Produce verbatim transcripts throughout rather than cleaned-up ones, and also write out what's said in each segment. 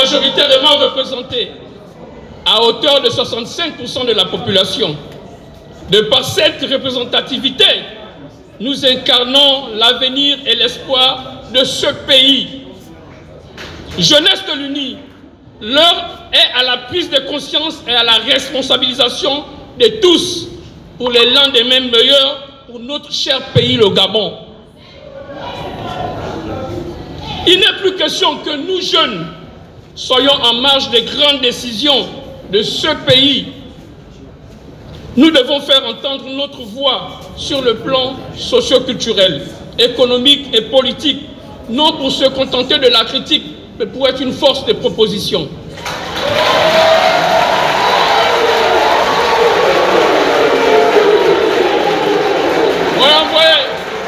majoritairement représentés à hauteur de soixante-cinq pour cent de la population. De par cette représentativité, nous incarnons l'avenir et l'espoir de ce pays. Jeunesse de l'U N I, l'heure est à la prise de conscience et à la responsabilisation de tous pour les lendemains meilleurs pour notre cher pays, le Gabon. Il n'est plus question que nous, jeunes, soyons en marge des grandes décisions de ce pays. Nous devons faire entendre notre voix sur le plan socio-culturel, économique et politique, non pour se contenter de la critique, mais pour être une force de proposition. Voilà, vous voyez.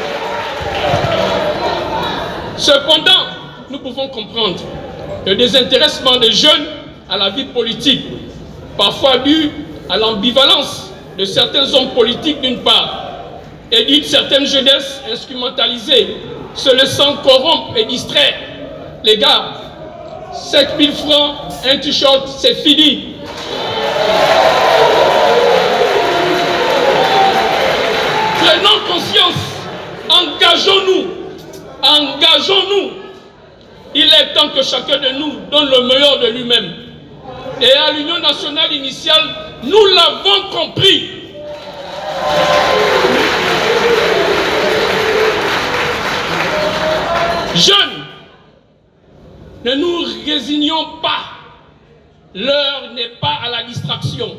Cependant, nous pouvons comprendre le désintéressement des jeunes à la vie politique, parfois dû à l'ambivalence de certains hommes politiques d'une part, et d'une certaine jeunesse instrumentalisée, se laissant corrompre et distraire. Les gars, sept mille francs, un t-shirt, c'est fini. Prenons conscience, engageons-nous, engageons-nous. Il est temps que chacun de nous donne le meilleur de lui-même. Et à l'Union nationale initiale, nous l'avons compris. Jeunes, ne nous résignons pas. L'heure n'est pas à la distraction.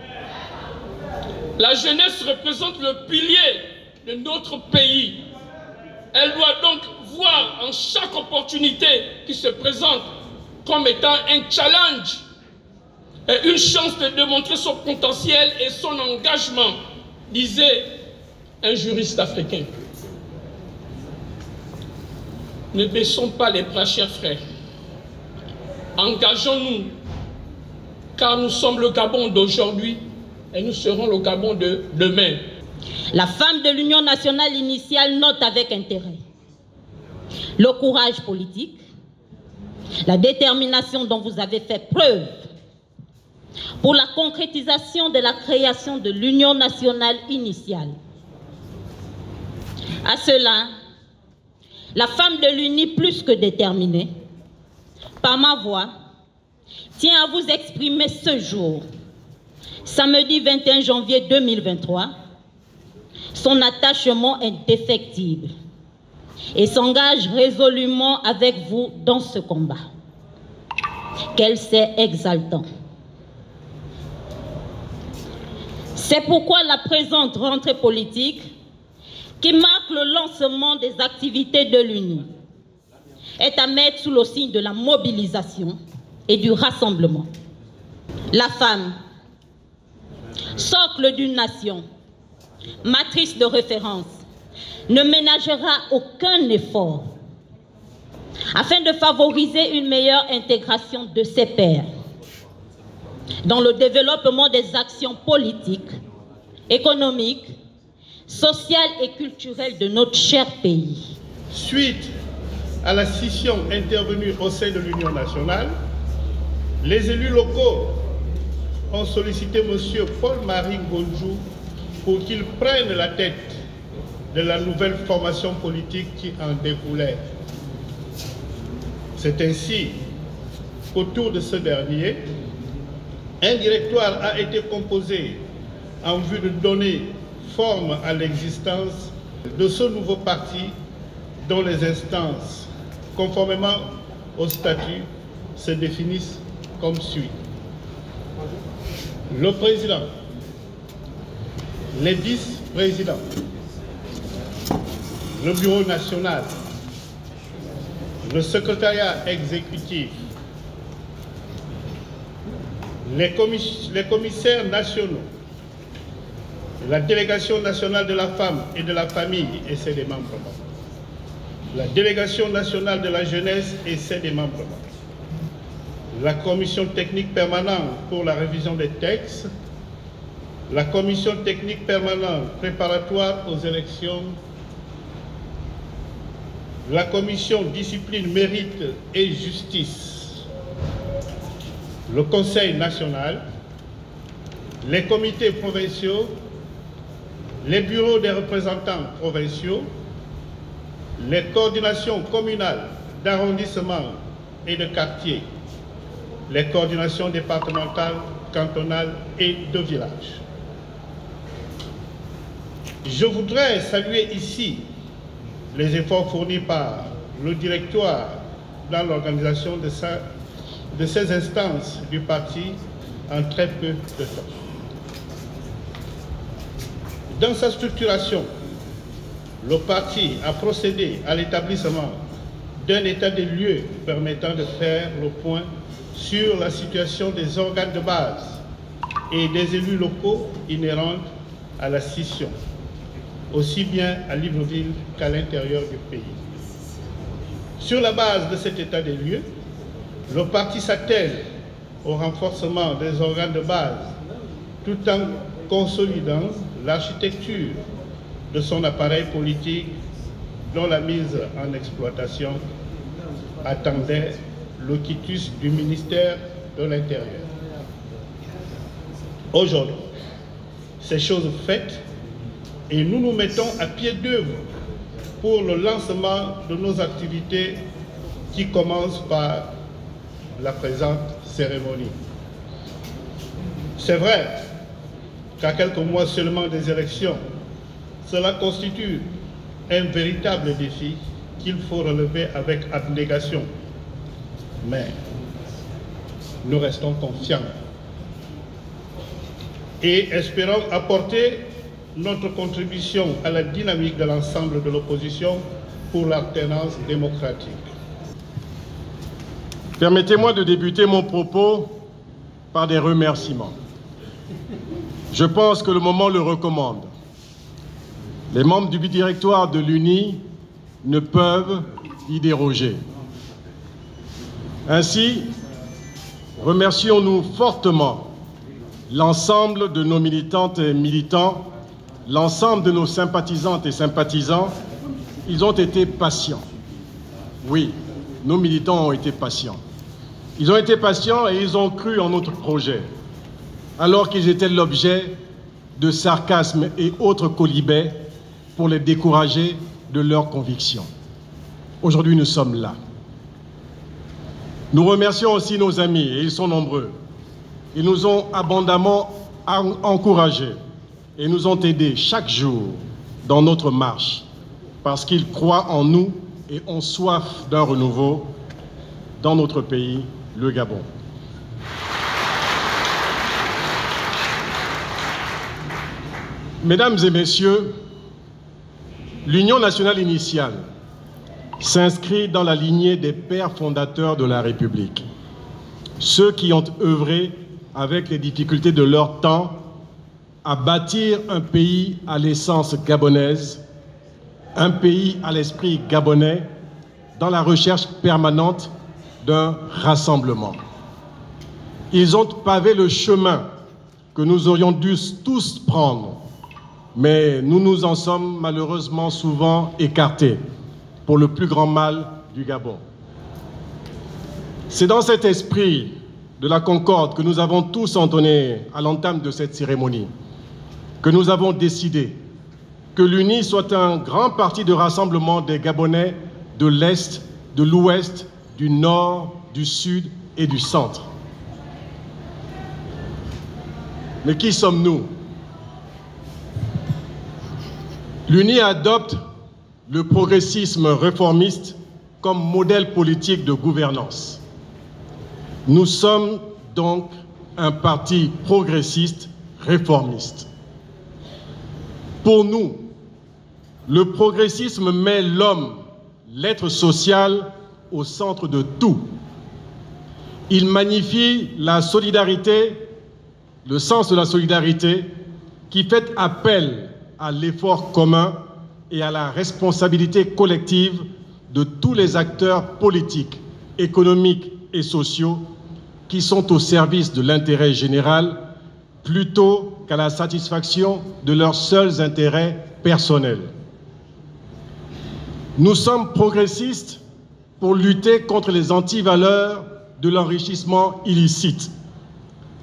La jeunesse représente le pilier de notre pays. Elle doit donc voir en chaque opportunité qui se présente comme étant un challenge et une chance de démontrer son potentiel et son engagement, disait un juriste africain. Ne baissons pas les bras, chers frères. Engageons-nous, car nous sommes le Gabon d'aujourd'hui et nous serons le Gabon de demain. La femme de l'Union nationale initiale note avec intérêt le courage politique, la détermination dont vous avez fait preuve pour la concrétisation de la création de l'Union nationale initiale. À cela, la femme de l'U N I plus que déterminée, par ma voix, tient à vous exprimer ce jour, samedi vingt et un janvier deux mille vingt-trois, son attachement indéfectible et s'engage résolument avec vous dans ce combat. Quel c'est exaltant. C'est pourquoi la présente rentrée politique, qui marque le lancement des activités de l'U N I, est à mettre sous le signe de la mobilisation et du rassemblement. La femme, socle d'une nation, matrice de référence, ne ménagera aucun effort afin de favoriser une meilleure intégration de ses pairs dans le développement des actions politiques, économiques, sociales et culturelles de notre cher pays. Suite à la scission intervenue au sein de l'Union nationale, les élus locaux ont sollicité M. Paul-Marie Ngonjou pour qu'il prenne la tête de la nouvelle formation politique qui en découlait. C'est ainsi qu'autour de ce dernier, un directoire a été composé en vue de donner forme à l'existence de ce nouveau parti dont les instances, conformément au statut, se définissent comme suit. Le président, les vice-présidents, le bureau national, le secrétariat exécutif, les, commiss les commissaires nationaux, la délégation nationale de la femme et de la famille et ses démembrements, la délégation nationale de la jeunesse et ses démembrements, la commission technique permanente pour la révision des textes, la commission technique permanente préparatoire aux élections, la commission discipline, mérite et justice, le Conseil national, les comités provinciaux, les bureaux des représentants provinciaux, les coordinations communales d'arrondissement et de quartier, les coordinations départementales, cantonales et de village. Je voudrais saluer ici les efforts fournis par le directoire dans l'organisation de, de ces instances du parti en très peu de temps. Dans sa structuration, le parti a procédé à l'établissement d'un état des lieux permettant de faire le point sur la situation des organes de base et des élus locaux inhérents à la scission, aussi bien à Libreville qu'à l'intérieur du pays. Sur la base de cet état des lieux, le parti s'attelle au renforcement des organes de base tout en consolidant l'architecture de son appareil politique dont la mise en exploitation attendait le quitus du ministère de l'Intérieur. Aujourd'hui, ces choses faites et nous nous mettons à pied d'œuvre pour le lancement de nos activités qui commencent par la présente cérémonie. C'est vrai qu'à quelques mois seulement des élections, cela constitue un véritable défi qu'il faut relever avec abnégation. Mais nous restons confiants et espérons apporter notre contribution à la dynamique de l'ensemble de l'opposition pour l'alternance démocratique. Permettez-moi de débuter mon propos par des remerciements. Je pense que le moment le recommande. Les membres du directoire de l'U N I ne peuvent y déroger. Ainsi, remercions-nous fortement l'ensemble de nos militantes et militants, l'ensemble de nos sympathisantes et sympathisants. Ils ont été patients. Oui, nos militants ont été patients. Ils ont été patients et ils ont cru en notre projet, alors qu'ils étaient l'objet de sarcasmes et autres quolibets pour les décourager de leurs convictions. Aujourd'hui, nous sommes là. Nous remercions aussi nos amis, et ils sont nombreux. Ils nous ont abondamment encouragés et nous ont aidés chaque jour dans notre marche, parce qu'ils croient en nous et ont soif d'un renouveau dans notre pays, le Gabon. Mesdames et messieurs, l'Union nationale initiale s'inscrit dans la lignée des pères fondateurs de la République, ceux qui ont œuvré avec les difficultés de leur temps à bâtir un pays à l'essence gabonaise, un pays à l'esprit gabonais, dans la recherche permanente d'un rassemblement. Ils ont pavé le chemin que nous aurions dû tous prendre, mais nous nous en sommes malheureusement souvent écartés pour le plus grand mal du Gabon. C'est dans cet esprit de la concorde que nous avons tous entonné à l'entame de cette cérémonie, que nous avons décidé que l'U N I soit un grand parti de rassemblement des Gabonais de l'Est, de l'Ouest, du Nord, du Sud et du Centre. Mais qui sommes-nous? L'U N I adopte le progressisme réformiste comme modèle politique de gouvernance. Nous sommes donc un parti progressiste réformiste. Pour nous, le progressisme met l'homme, l'être social, au centre de tout. Il magnifie la solidarité, le sens de la solidarité, qui fait appel à l'effort commun et à la responsabilité collective de tous les acteurs politiques, économiques et sociaux qui sont au service de l'intérêt général plutôt qu'à la satisfaction de leurs seuls intérêts personnels. Nous sommes progressistes pour lutter contre les antivaleurs de l'enrichissement illicite,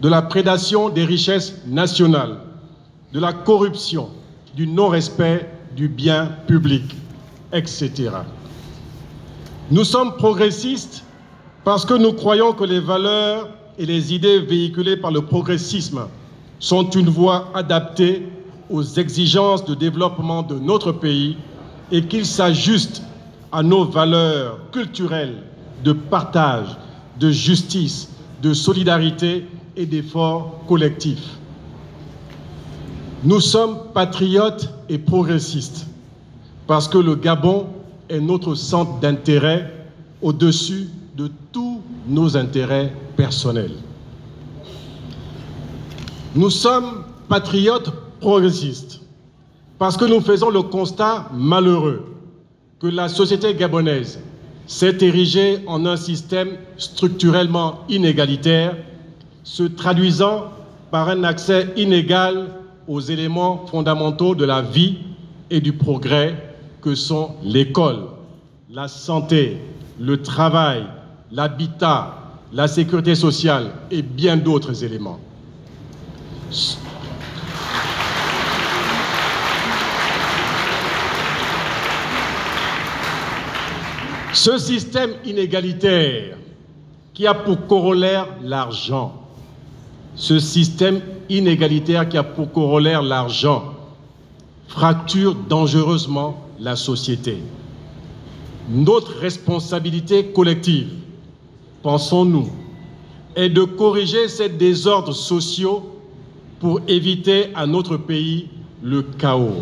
de la prédation des richesses nationales, de la corruption, du non-respect du bien public, et cetera. Nous sommes progressistes parce que nous croyons que les valeurs et les idées véhiculées par le progressisme sont une voie adaptée aux exigences de développement de notre pays et qu'ils s'ajustent à nos valeurs culturelles de partage, de justice, de solidarité et d'efforts collectifs. Nous sommes patriotes et progressistes parce que le Gabon est notre centre d'intérêt au-dessus de tous nos intérêts personnels. Nous sommes patriotes progressistes parce que nous faisons le constat malheureux que la société gabonaise s'est érigée en un système structurellement inégalitaire, se traduisant par un accès inégal aux éléments fondamentaux de la vie et du progrès que sont l'école, la santé, le travail, l'habitat, la sécurité sociale et bien d'autres éléments. Ce système inégalitaire qui a pour corollaire l'argent, ce système inégalitaire qui a pour corollaire l'argent, fracture dangereusement la société. Notre responsabilité collective, pensons-nous, est de corriger ces désordres sociaux pour éviter à notre pays le chaos.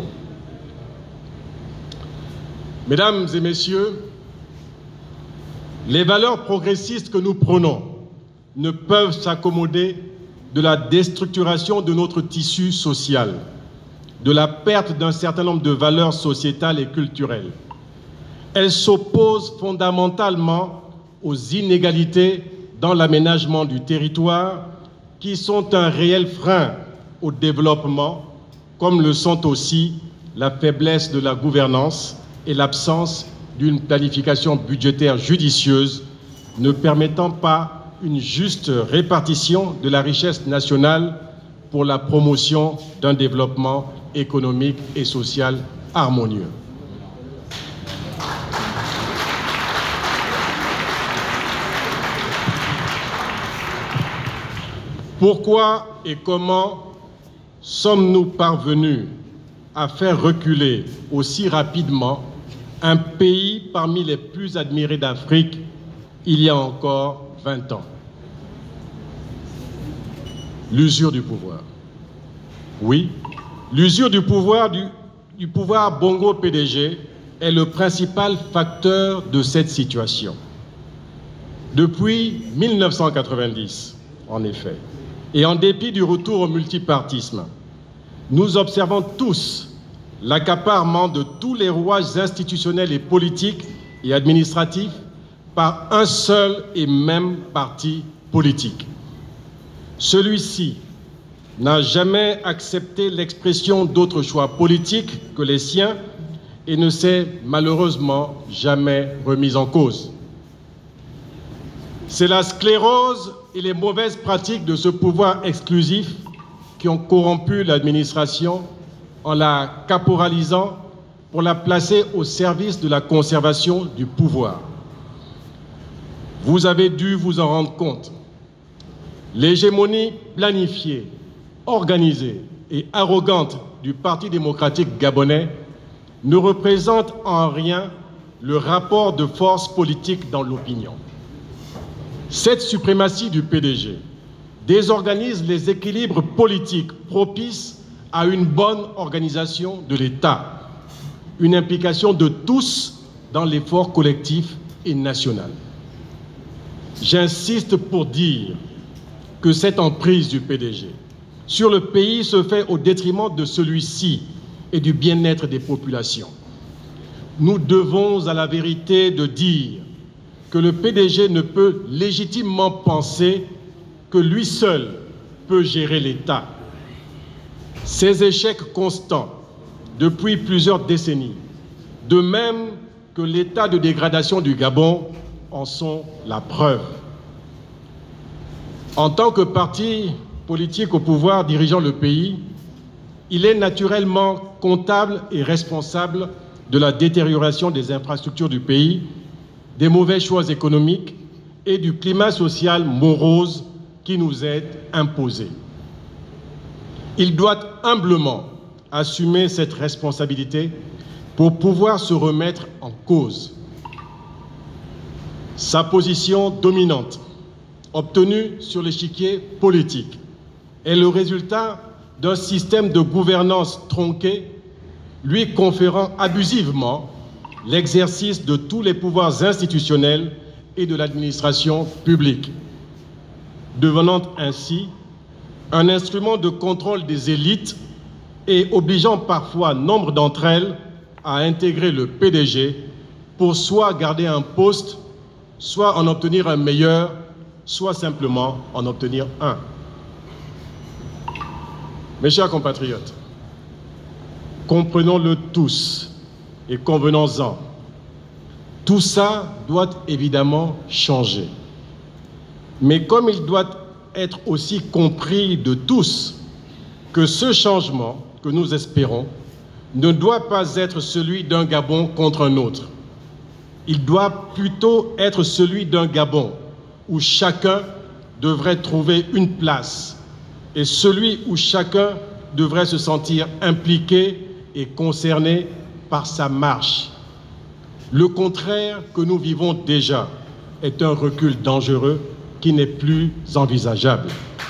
Mesdames et messieurs, les valeurs progressistes que nous prônons ne peuvent s'accommoder de la déstructuration de notre tissu social, de la perte d'un certain nombre de valeurs sociétales et culturelles. Elles s'opposent fondamentalement aux inégalités dans l'aménagement du territoire qui sont un réel frein au développement, comme le sont aussi la faiblesse de la gouvernance et l'absence d'une planification budgétaire judicieuse ne permettant pas une juste répartition de la richesse nationale pour la promotion d'un développement économique et social harmonieux. Pourquoi et comment sommes-nous parvenus à faire reculer aussi rapidement un pays parmi les plus admirés d'Afrique il y a encore vingt ans? L'usure du pouvoir. Oui, l'usure du pouvoir du, du pouvoir Bongo P D G est le principal facteur de cette situation. Depuis mille neuf cent quatre-vingt-dix, en effet, et en dépit du retour au multipartisme, nous observons tous l'accaparement de tous les rouages institutionnels et politiques et administratifs par un seul et même parti politique. Celui-ci n'a jamais accepté l'expression d'autres choix politiques que les siens et ne s'est malheureusement jamais remis en cause. C'est la sclérose et les mauvaises pratiques de ce pouvoir exclusif qui ont corrompu l'administration en la caporalisant pour la placer au service de la conservation du pouvoir. Vous avez dû vous en rendre compte. L'hégémonie planifiée, organisée et arrogante du Parti démocratique gabonais ne représente en rien le rapport de force politique dans l'opinion. Cette suprématie du P D G désorganise les équilibres politiques propices à une bonne organisation de l'État, une implication de tous dans l'effort collectif et national. J'insiste pour dire que cette emprise du P D G sur le pays se fait au détriment de celui-ci et du bien-être des populations. Nous devons à la vérité de dire que le P D G ne peut légitimement penser que lui seul peut gérer l'État. Ces échecs constants depuis plusieurs décennies, de même que l'état de dégradation du Gabon, en sont la preuve. En tant que parti politique au pouvoir dirigeant le pays, il est naturellement comptable et responsable de la détérioration des infrastructures du pays, des mauvais choix économiques et du climat social morose qui nous est imposé. Il doit humblement assumer cette responsabilité pour pouvoir se remettre en cause. Sa position dominante, obtenue sur l'échiquier politique, est le résultat d'un système de gouvernance tronqué, lui conférant abusivement l'exercice de tous les pouvoirs institutionnels et de l'administration publique, devenant ainsi un instrument de contrôle des élites et obligeant parfois nombre d'entre elles à intégrer le P D G pour soit garder un poste, soit en obtenir un meilleur, soit simplement en obtenir un. Mes chers compatriotes, comprenons-le tous et convenons-en. Tout ça doit évidemment changer. Mais comme il doit être aussi compris de tous que ce changement que nous espérons ne doit pas être celui d'un Gabon contre un autre. Il doit plutôt être celui d'un Gabon où chacun devrait trouver une place et celui où chacun devrait se sentir impliqué et concerné par sa marche. Le contraire que nous vivons déjà est un recul dangereux qui n'est plus envisageable.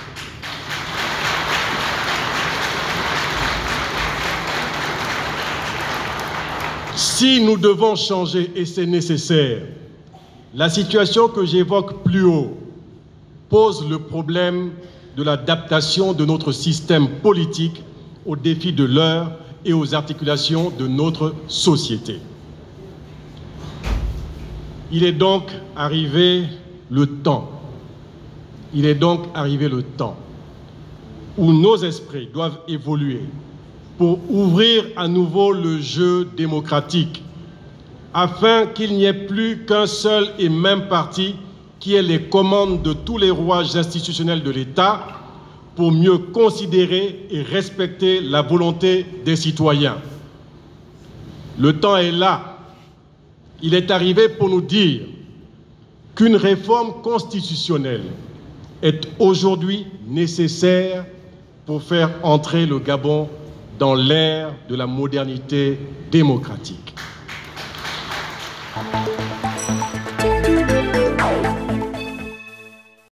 Si nous devons changer, et c'est nécessaire, la situation que j'évoque plus haut pose le problème de l'adaptation de notre système politique aux défis de l'heure et aux articulations de notre société. Il est donc arrivé le temps, il est donc arrivé le temps où nos esprits doivent évoluer pour ouvrir à nouveau le jeu démocratique, afin qu'il n'y ait plus qu'un seul et même parti qui ait les commandes de tous les rouages institutionnels de l'État pour mieux considérer et respecter la volonté des citoyens. Le temps est là. Il est arrivé pour nous dire qu'une réforme constitutionnelle est aujourd'hui nécessaire pour faire entrer le Gabon dans l'ère de la modernité démocratique.